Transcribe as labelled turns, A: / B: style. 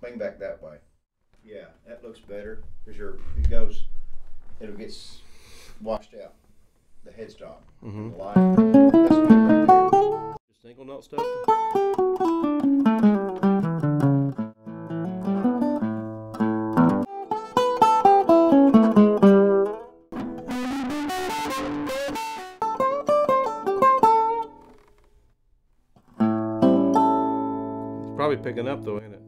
A: Lean back that way. Yeah, that looks better because it'll get washed out. The headstock.
B: Mm-hmm.
A: The line. That's good right there.
B: Just single note stuff. It's probably picking up though, ain't it?